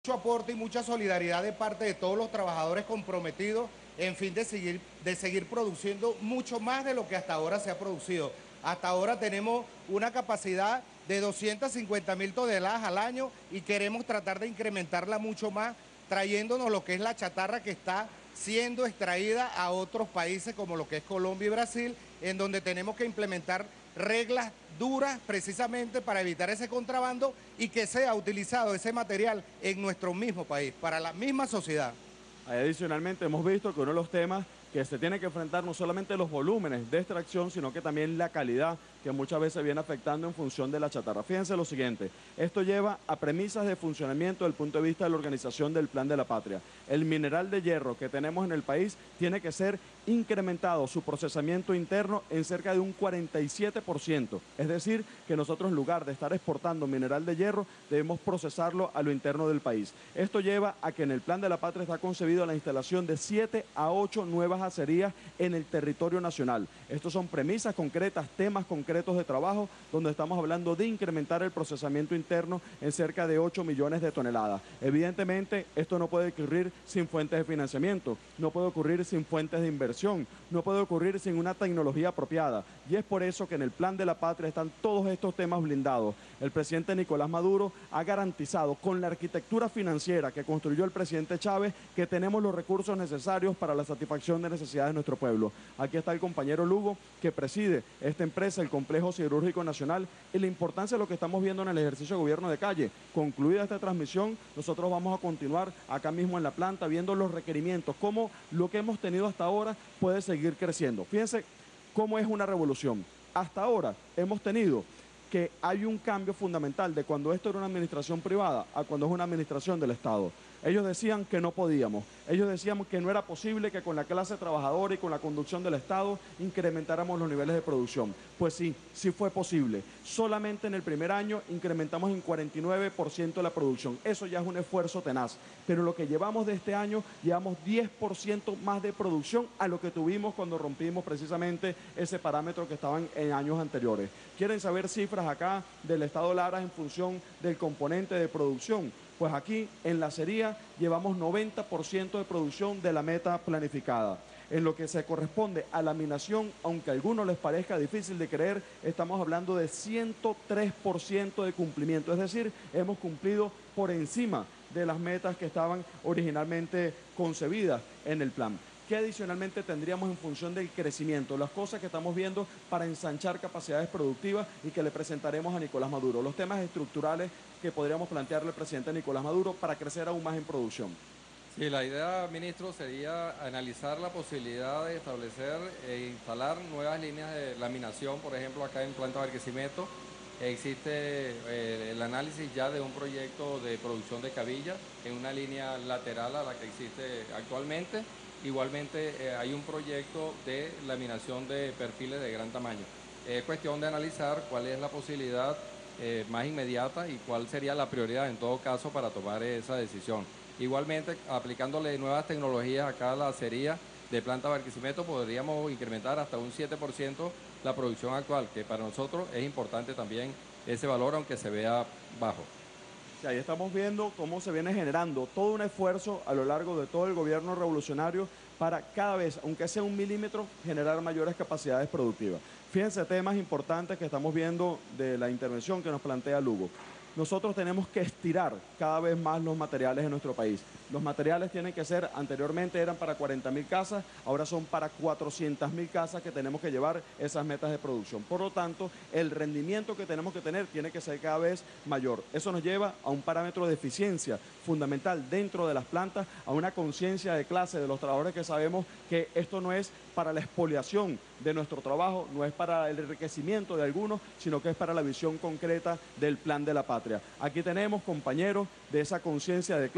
mucho aporte y mucha solidaridad de parte de todos los trabajadores comprometidos en fin de seguir produciendo mucho más de lo que hasta ahora se ha producido. Hasta ahora tenemos una capacidad de 250.000 toneladas al año y queremos tratar de incrementarla mucho más, trayéndonos lo que es la chatarra que está siendo extraída a otros países como lo que es Colombia y Brasil, en donde tenemos que implementar reglas duras precisamente para evitar ese contrabando y que sea utilizado ese material en nuestro mismo país, para la misma sociedad. Adicionalmente, hemos visto que uno de los temas que se tiene que enfrentar no solamente los volúmenes de extracción, sino que también la calidad, que muchas veces viene afectando en función de la chatarra. Fíjense lo siguiente, esto lleva a premisas de funcionamiento desde el punto de vista de la organización del Plan de la Patria. El mineral de hierro que tenemos en el país tiene que ser incrementado su procesamiento interno en cerca de un 47%. Es decir, que nosotros en lugar de estar exportando mineral de hierro, debemos procesarlo a lo interno del país. Esto lleva a que en el Plan de la Patria está concebido la instalación de 7 a 8 nuevas acerías en el territorio nacional. Estos son premisas concretas, temas concretos de trabajo, donde estamos hablando de incrementar el procesamiento interno en cerca de 8 millones de toneladas. Evidentemente, esto no puede ocurrir sin fuentes de financiamiento, no puede ocurrir sin fuentes de inversión, no puede ocurrir sin una tecnología apropiada. Y es por eso que en el Plan de la Patria están todos estos temas blindados. El presidente Nicolás Maduro ha garantizado con la arquitectura financiera que construyó el presidente Chávez que tenemos los recursos necesarios para la satisfacción de necesidades de nuestro pueblo. Aquí está el compañero Lugo, que preside esta empresa, el Complejo Siderúrgico Nacional, y la importancia de lo que estamos viendo en el ejercicio de gobierno de calle. Concluida esta transmisión, nosotros vamos a continuar acá mismo en la planta viendo los requerimientos, cómo lo que hemos tenido hasta ahora puede seguir creciendo. Fíjense cómo es una revolución. Hasta ahora hemos tenido que hay un cambio fundamental de cuando esto era una administración privada a cuando es una administración del Estado. Ellos decían que no podíamos, ellos decían que no era posible que con la clase trabajadora y con la conducción del Estado incrementáramos los niveles de producción. Pues sí, sí fue posible. Solamente en el primer año incrementamos en 49% la producción. Eso ya es un esfuerzo tenaz. Pero lo que llevamos de este año, llevamos 10% más de producción a lo que tuvimos cuando rompimos precisamente ese parámetro que estaban en años anteriores. ¿Quieren saber cifras acá del Estado Lara en función del componente de producción? Pues aquí en la acería llevamos 90% de producción de la meta planificada. En lo que se corresponde a la minación, aunque a algunos les parezca difícil de creer, estamos hablando de 103% de cumplimiento. Es decir, hemos cumplido por encima de las metas que estaban originalmente concebidas en el plan. ¿Qué adicionalmente tendríamos en función del crecimiento? Las cosas que estamos viendo para ensanchar capacidades productivas y que le presentaremos a Nicolás Maduro. Los temas estructurales que podríamos plantearle al presidente Nicolás Maduro para crecer aún más en producción. Sí, la idea, ministro, sería analizar la posibilidad de establecer e instalar nuevas líneas de laminación, por ejemplo, acá en Planta Barquisimeto. Existe el análisis ya de un proyecto de producción de cabillas en una línea lateral a la que existe actualmente. Igualmente hay un proyecto de laminación de perfiles de gran tamaño. Es cuestión de analizar cuál es la posibilidad más inmediata y cuál sería la prioridad en todo caso para tomar esa decisión. Igualmente, aplicándole nuevas tecnologías acá a la acería de Planta Barquisimeto, podríamos incrementar hasta un 7% la producción actual, que para nosotros es importante también ese valor, aunque se vea bajo. Sí, ahí estamos viendo cómo se viene generando todo un esfuerzo a lo largo de todo el gobierno revolucionario para cada vez, aunque sea un milímetro, generar mayores capacidades productivas. Fíjense temas importantes que estamos viendo de la intervención que nos plantea Lugo. Nosotros tenemos que estirar cada vez más los materiales en nuestro país. Los materiales tienen que ser, anteriormente eran para 40.000 casas, ahora son para 400.000 casas que tenemos que llevar esas metas de producción. Por lo tanto, el rendimiento que tenemos que tener tiene que ser cada vez mayor. Eso nos lleva a un parámetro de eficiencia fundamental dentro de las plantas, a una conciencia de clase de los trabajadores que sabemos que esto no es para la expoliación de nuestro trabajo, no es para el enriquecimiento de algunos, sino que es para la visión concreta del Plan de la Patria. Aquí tenemos compañeros de esa conciencia de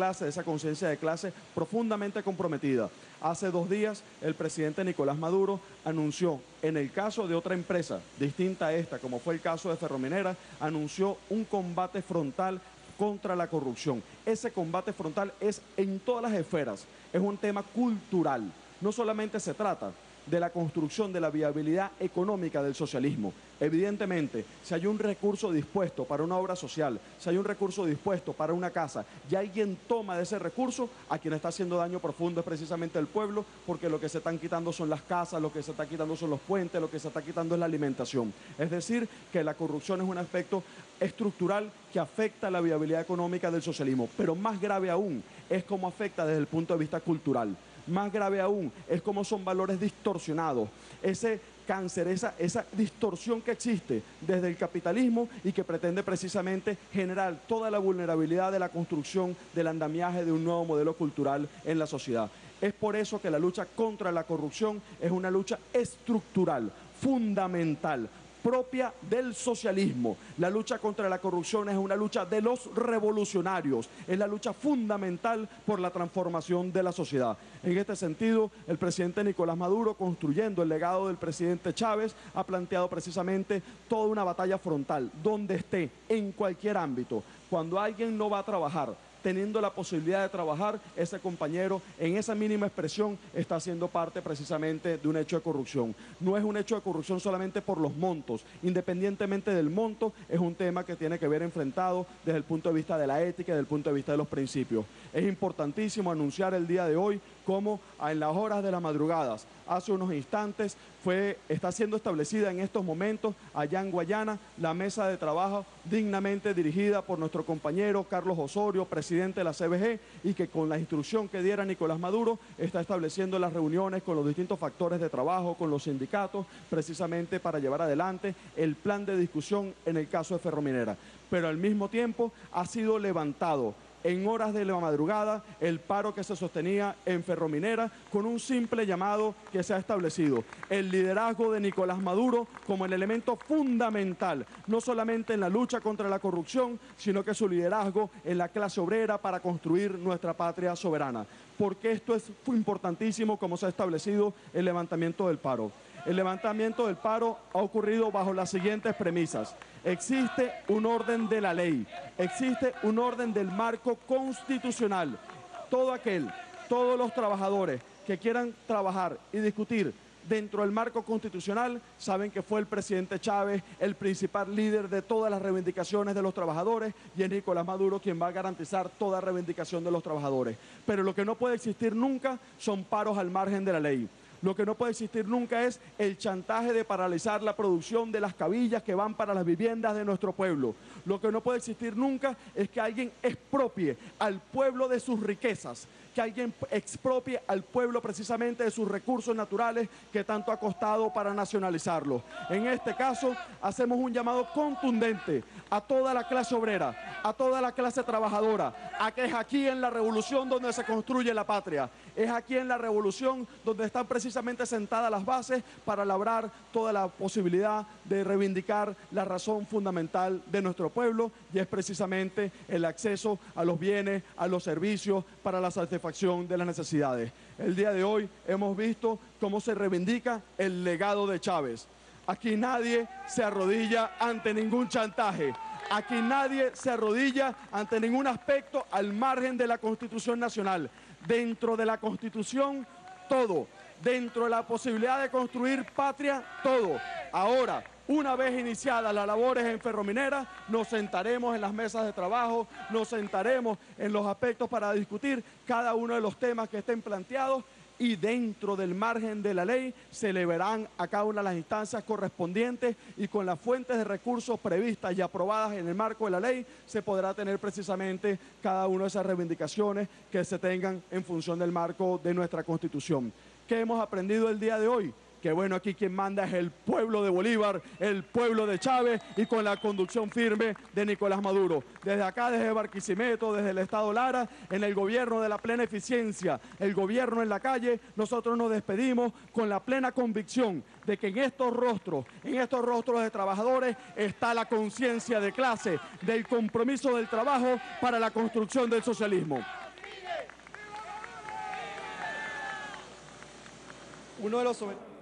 clase profundamente comprometida. Hace 2 días el presidente Nicolás Maduro anunció, en el caso de otra empresa distinta a esta, como fue el caso de Ferrominera, anunció un combate frontal contra la corrupción. Ese combate frontal es en todas las esferas, es un tema cultural. No solamente se trata de la construcción de la viabilidad económica del socialismo. Evidentemente, si hay un recurso dispuesto para una obra social, si hay un recurso dispuesto para una casa, y alguien toma de ese recurso, a quien está haciendo daño profundo es precisamente el pueblo, porque lo que se están quitando son las casas, lo que se está quitando son los puentes, lo que se está quitando es la alimentación. Es decir, que la corrupción es un aspecto estructural que afecta la viabilidad económica del socialismo, pero más grave aún es cómo afecta desde el punto de vista cultural. Más grave aún es cómo son valores distorsionados, ese cáncer, esa distorsión que existe desde el capitalismo y que pretende precisamente generar toda la vulnerabilidad de la construcción del andamiaje de un nuevo modelo cultural en la sociedad. Es por eso que la lucha contra la corrupción es una lucha estructural, fundamental, propia del socialismo. La lucha contra la corrupción es una lucha de los revolucionarios, es la lucha fundamental por la transformación de la sociedad. En este sentido, el presidente Nicolás Maduro, construyendo el legado del presidente Chávez, ha planteado precisamente toda una batalla frontal, donde esté, en cualquier ámbito. Cuando alguien no va a trabajar, teniendo la posibilidad de trabajar, ese compañero en esa mínima expresión está siendo parte precisamente de un hecho de corrupción. No es un hecho de corrupción solamente por los montos, independientemente del monto, es un tema que tiene que ver enfrentado desde el punto de vista de la ética y desde el punto de vista de los principios. Es importantísimo anunciar el día de hoy cómo en las horas de las madrugadas, hace unos instantes, está siendo establecida en estos momentos allá en Guayana la mesa de trabajo dignamente dirigida por nuestro compañero Carlos Osorio, presidente de la CBG, y que con la instrucción que diera Nicolás Maduro está estableciendo las reuniones con los distintos factores de trabajo, con los sindicatos, precisamente para llevar adelante el plan de discusión en el caso de Ferrominera. Pero al mismo tiempo ha sido levantado en horas de la madrugada el paro que se sostenía en Ferrominera con un simple llamado que se ha establecido: el liderazgo de Nicolás Maduro como el elemento fundamental, no solamente en la lucha contra la corrupción, sino que su liderazgo en la clase obrera para construir nuestra patria soberana. Porque esto es importantísimo, como se ha establecido el levantamiento del paro. El levantamiento del paro ha ocurrido bajo las siguientes premisas. Existe un orden de la ley, existe un orden del marco constitucional. Todos los trabajadores que quieran trabajar y discutir dentro del marco constitucional saben que fue el presidente Chávez el principal líder de todas las reivindicaciones de los trabajadores, y es Nicolás Maduro quien va a garantizar toda reivindicación de los trabajadores. Pero lo que no puede existir nunca son paros al margen de la ley. Lo que no puede existir nunca es el chantaje de paralizar la producción de las cabillas que van para las viviendas de nuestro pueblo. Lo que no puede existir nunca es que alguien expropie al pueblo de sus riquezas, que alguien expropie al pueblo precisamente de sus recursos naturales que tanto ha costado para nacionalizarlos. En este caso, hacemos un llamado contundente a toda la clase obrera, a toda la clase trabajadora, a que es aquí en la revolución donde se construye la patria. Es aquí en la revolución donde están precisamente sentadas las bases para labrar toda la posibilidad de reivindicar la razón fundamental de nuestro pueblo, y es precisamente el acceso a los bienes, a los servicios para la satisfacción de las necesidades. El día de hoy hemos visto cómo se reivindica el legado de Chávez. Aquí nadie se arrodilla ante ningún chantaje. Aquí nadie se arrodilla ante ningún aspecto al margen de la Constitución Nacional. Dentro de la Constitución, todo. Dentro de la posibilidad de construir patria, todo. Ahora, una vez iniciadas las labores en Ferrominera, nos sentaremos en las mesas de trabajo, nos sentaremos en los aspectos para discutir cada uno de los temas que estén planteados, y dentro del margen de la ley se le verán a cada una de las instancias correspondientes, y con las fuentes de recursos previstas y aprobadas en el marco de la ley se podrá tener precisamente cada una de esas reivindicaciones que se tengan en función del marco de nuestra Constitución. ¿Qué hemos aprendido el día de hoy? Que bueno, aquí quien manda es el pueblo de Bolívar, el pueblo de Chávez, y con la conducción firme de Nicolás Maduro. Desde acá, desde Barquisimeto, desde el Estado Lara, en el gobierno de la plena eficiencia, el gobierno en la calle, nosotros nos despedimos con la plena convicción de que en estos rostros de trabajadores está la conciencia de clase, del compromiso del trabajo para la construcción del socialismo. Uno de los